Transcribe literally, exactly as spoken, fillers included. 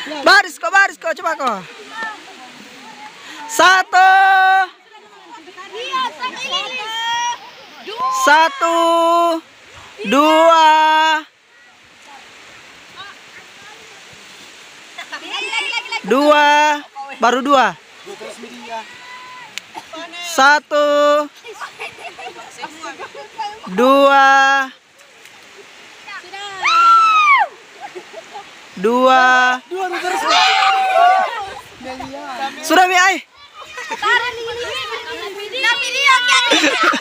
Baris kok, baris kok, coba kok. Satu. Satu. Dua. Dua. Baru dua. Satu. Dua. Dua. Sudah Mi ai.